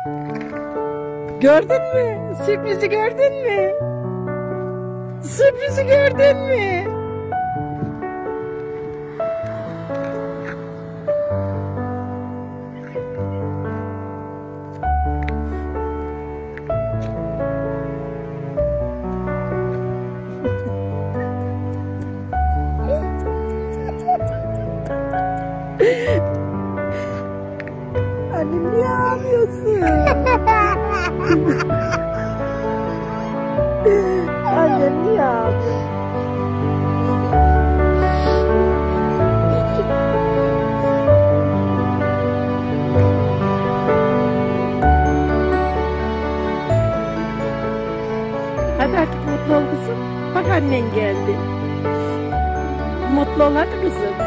Gördün mü? Sürprizi gördün mü? Sürprizi gördün mü? Annem niye ağlıyorsun? Annem niye ağlıyor? Hadi artık mutlu ol kızım. Bak annen geldi. Mutlu ol hadi kızım.